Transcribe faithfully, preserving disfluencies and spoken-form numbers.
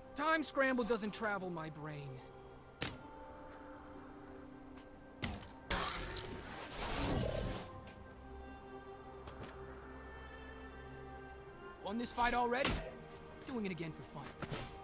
Time scramble doesn't travel my brain. Won this fight already? Doing it again for fun.